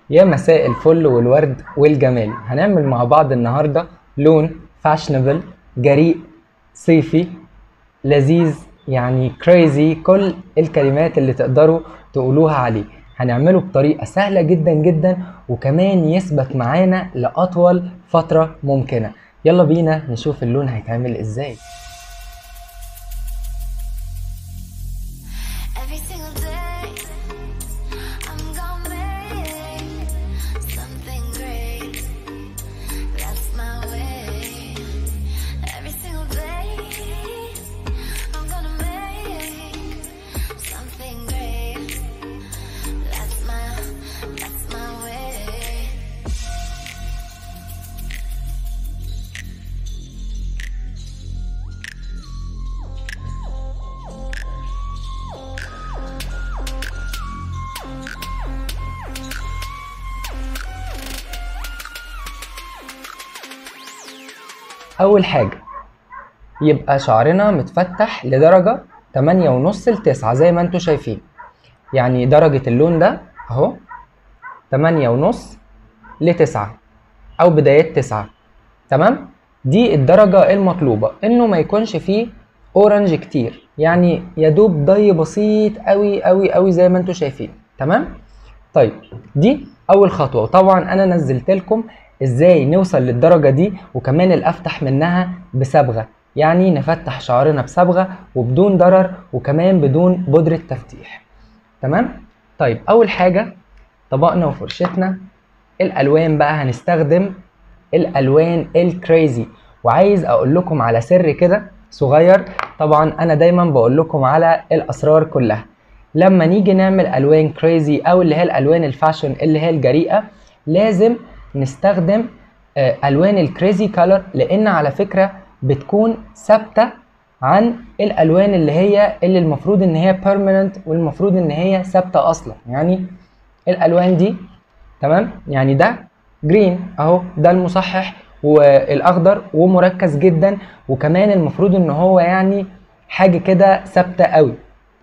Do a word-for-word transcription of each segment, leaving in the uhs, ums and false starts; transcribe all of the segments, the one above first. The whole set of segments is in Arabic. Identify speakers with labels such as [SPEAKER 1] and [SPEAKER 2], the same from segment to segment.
[SPEAKER 1] يا مساء الفل والورد والجمال. هنعمل مع بعض النهارده لون فاشنبل جريء صيفي لذيذ، يعني كريزي، كل الكلمات اللي تقدروا تقولوها عليه. هنعمله بطريقة سهلة جدا جدا وكمان يثبت معانا لأطول فترة ممكنة. يلا بينا نشوف اللون هيتعمل ازاي. اول حاجة يبقى شعرنا متفتح لدرجة تمانية ونص لتسعة زي ما انتوا شايفين، يعني درجة اللون ده اهو تمانية ونص لتسعة او بدايات تسعة. تمام، دي الدرجة المطلوبة، انه ما يكونش فيه اورنج كتير، يعني يدوب ضي بسيط قوي قوي قوي زي ما انتوا شايفين. تمام، طيب دي اول خطوة، وطبعا انا نزلت لكم ازاي نوصل للدرجة دي وكمان الافتح منها بصبغة، يعني نفتح شعرنا بصبغة وبدون ضرر وكمان بدون بودرة تفتيح. تمام، طيب اول حاجة طبقنا وفرشتنا الالوان، بقى هنستخدم الالوان الكريزي. وعايز اقول لكم على سر كده صغير، طبعا انا دايما بقول لكم على الاسرار كلها. لما نيجي نعمل الوان كريزي او اللي هي الالوان الفاشن اللي هي الجريئة، لازم نستخدم الوان الكريزي كولر، لان على فكرة بتكون ثابتة عن الالوان اللي هي اللي المفروض ان هي بيرمننت والمفروض ان هي ثابتة اصلا. يعني الالوان دي تمام، يعني ده جرين اهو، ده المصحح والاخضر ومركز جدا، وكمان المفروض ان هو يعني حاجة كده ثابتة قوي.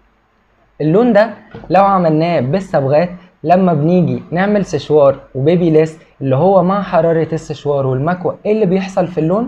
[SPEAKER 1] اللون ده لو عملناه بالصبغات، لما بنيجي نعمل سشوار وبيبي ليس اللي هو مع حرارة السشوار والمكوى، ايه اللي بيحصل في اللون؟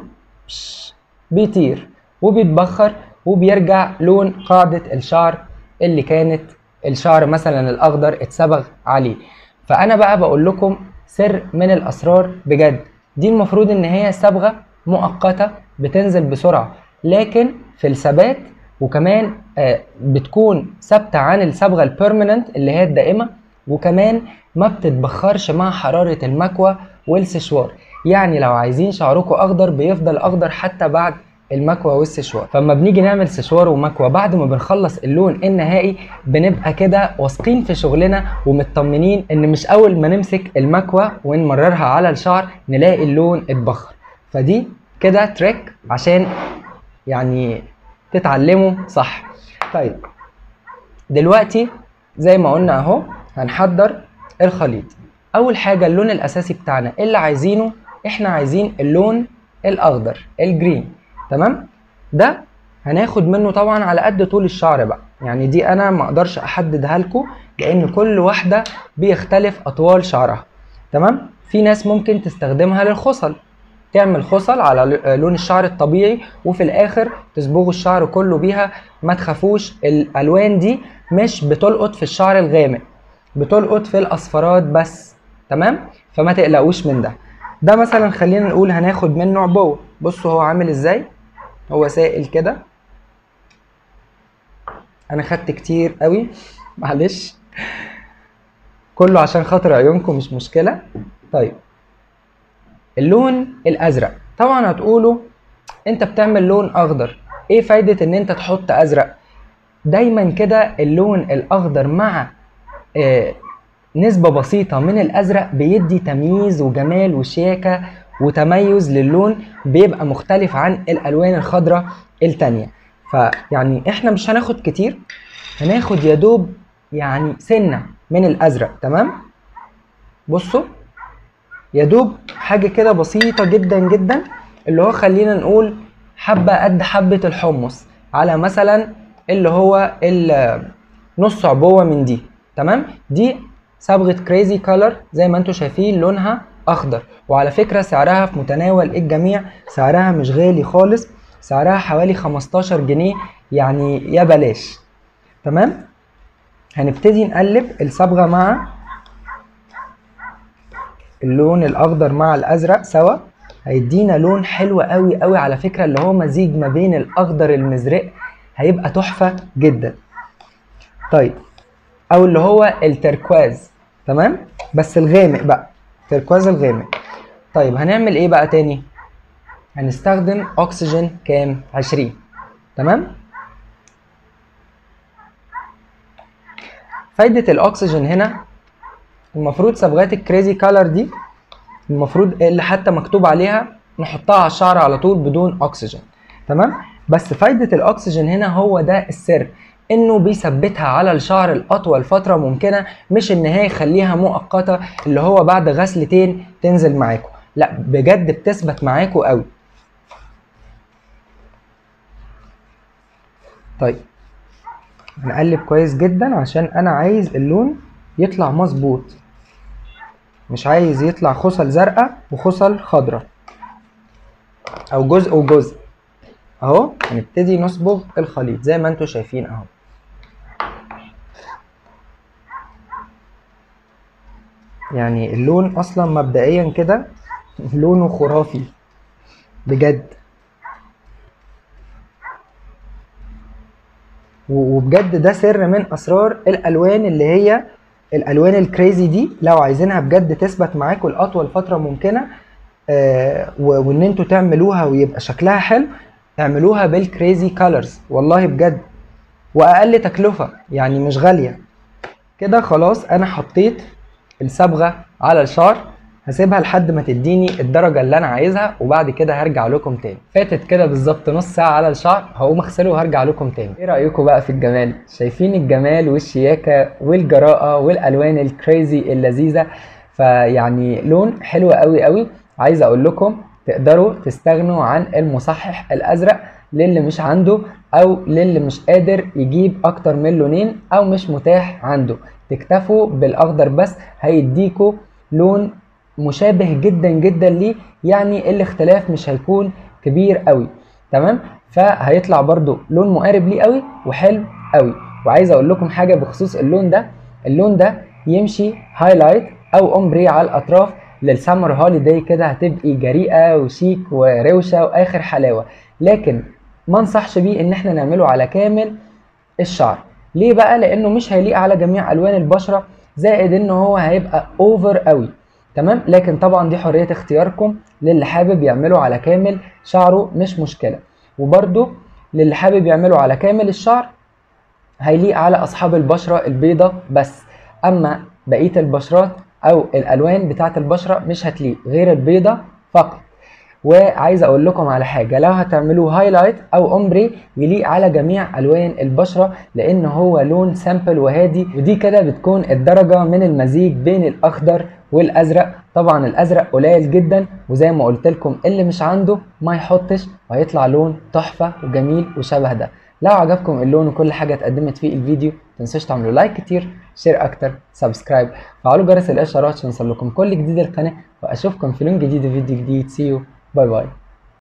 [SPEAKER 1] بيطير وبيتبخر وبيرجع لون قاعدة الشعر اللي كانت الشعر مثلا الاخضر اتصبغ عليه. فانا بقى بقول لكم سر من الاسرار بجد، دي المفروض ان هي صبغة مؤقتة بتنزل بسرعة، لكن في الثبات وكمان آه بتكون ثابتة عن الصبغة البيرمننت اللي هي الدائمة، وكمان ما بتتبخرش مع حرارة المكوى والسشوار. يعني لو عايزين شعركم اخضر بيفضل اخضر حتى بعد المكوى والسشوار. فلما بنيجي نعمل سشوار ومكوى بعد ما بنخلص اللون النهائي، بنبقى كده واثقين في شغلنا ومطمنين ان مش اول ما نمسك المكوى ونمررها على الشعر نلاقي اللون اتبخر. فدي كده تريك عشان يعني تتعلموا صح. طيب دلوقتي زي ما قلنا اهو هنحضر الخليط. اول حاجة اللون الاساسي بتاعنا اللي عايزينه، احنا عايزين اللون الاخضر الجرين. تمام، ده هناخد منه طبعا على قد طول الشعر بقى، يعني دي انا ما اقدرش احددها لكم لان كل واحدة بيختلف اطوال شعرها. تمام، في ناس ممكن تستخدمها للخصل، تعمل خصل على لون الشعر الطبيعي وفي الاخر تصبغوا الشعر كله بيها. ما تخافوش، الالوان دي مش بتلقط في الشعر الغامق، بتلقط في الاصفرات بس. تمام، فما تقلقوش من ده. ده مثلا خلينا نقول هناخد منه عبوة. بصوا هو عامل ازاي، هو سائل كده. انا خدت كتير قوي معلش، كله عشان خاطر عيونكم مش مشكلة. طيب اللون الازرق، طبعا هتقولوا انت بتعمل لون اخضر، ايه فايدة ان انت تحط ازرق؟ دايما كده اللون الاخضر مع آه نسبة بسيطة من الازرق بيدي تمييز وجمال وشياكة وتميز للون، بيبقى مختلف عن الالوان الخضراء التانية. فيعني احنا مش هناخد كتير، هناخد يدوب يعني سنة من الازرق. تمام، بصوا يدوب حاجة كده بسيطة جدا جدا، اللي هو خلينا نقول حبة قد حبة الحمص، على مثلا اللي هو نص عبوة من دي. تمام، دي صبغة كريزي كولر زي ما انتوا شايفين لونها اخضر، وعلى فكرة سعرها في متناول الجميع، سعرها مش غالي خالص، سعرها حوالي خمستاشر جنيه، يعني يا بلاش. تمام. هنبتدي نقلب الصبغة مع اللون الاخضر مع الازرق سوا، هيدينا لون حلو قوي قوي على فكرة، اللي هو مزيج ما بين الاخضر المزرق، هيبقى تحفة جدا. طيب، او اللي هو التركواز. تمام، بس الغامق بقى، تركواز الغامق. طيب هنعمل ايه بقى تاني؟ هنستخدم اكسجين كام؟ عشرين. تمام. فايدة الاكسجين هنا، المفروض صبغات الكريزي كولر دي المفروض اللي حتى مكتوب عليها نحطها على الشعر على طول بدون اكسجين. تمام. بس فايدة الاكسجين هنا هو ده السر، انه بيثبتها على الشعر الاطول فترة ممكنة، مش ان هي يخليها مؤقتة اللي هو بعد غسلتين تنزل معاكم، لا بجد بتثبت معاكم قوي. طيب هنقلب كويس جدا عشان انا عايز اللون يطلع مظبوط، مش عايز يطلع خصل زرقاء وخصل خضراء او جزء وجزء. اهو هنبتدي نصبغ الخليط زي ما انتوا شايفين اهو. يعني اللون اصلا مبدئيا كده لونه خرافي بجد، وبجد ده سر من اسرار الالوان اللي هي الالوان الكريزي دي. لو عايزينها بجد تثبت معاكم لاطول فتره ممكنه، آه وان انتوا تعملوها ويبقى شكلها حلو، اعملوها بالكريزي كولرز والله بجد، واقل تكلفه يعني مش غاليه. كده خلاص انا حطيت الصبغه على الشعر، هسيبها لحد ما تديني الدرجه اللي انا عايزها، وبعد كده هرجع لكم تاني. فاتت كده بالظبط نص ساعه على الشعر، هقوم اغسله وهرجع لكم تاني. ايه رايكم بقى في الجمال؟ شايفين الجمال والشياكه والجراءه والالوان الكريزي اللذيذه؟ فيعني لون حلو قوي قوي. عايز اقول لكم تقدروا تستغنوا عن المصحح الازرق للي مش عنده، او للي مش قادر يجيب اكتر من لونين او مش متاح عنده، تكتفوا بالاخضر بس، هيديكوا لون مشابه جدا جدا ليه، يعني الاختلاف مش هيكون كبير قوي. تمام. فهيطلع برضو لون مقارب ليه قوي وحلو قوي. وعايز اقول لكم حاجه بخصوص اللون ده، اللون ده يمشي هايلايت او اومبري على الاطراف للسمر هوليداي، كده هتبقي جريئه وشيك وروشه واخر حلاوه. لكن ما انصحش بيه ان احنا نعمله على كامل الشعر. ليه بقى؟ لانه مش هيليق على جميع الوان البشره، زائد ان هو هيبقى اوفر قوي. تمام. لكن طبعا دي حريه اختياركم، للي حابب يعمله على كامل شعره مش مشكله، وبرده للي حابب يعمله على كامل الشعر هيليق على اصحاب البشره البيضاء بس، اما بقيه البشرات او الالوان بتاعه البشره مش هتليق غير البيضاء فقط. وعايز اقول لكم على حاجه، لو هتعملوه هايلايت او اومبري يليق على جميع الوان البشره، لان هو لون سامبل وهادي، ودي كده بتكون الدرجه من المزيج بين الاخضر والازرق. طبعا الازرق قليل جدا، وزي ما قلت لكم اللي مش عنده ما يحطش، وهيطلع لون تحفه وجميل وشبه ده. لو عجبكم اللون وكل حاجه اتقدمت في الفيديو متنسوش تعملوا لايك كتير، شير اكتر، سبسكرايب، فعلوا جرس الاشعارات عشان يوصلكم كل جديد القناه، واشوفكم في لون جديد وفيديو جديد. سي يو، باي باي.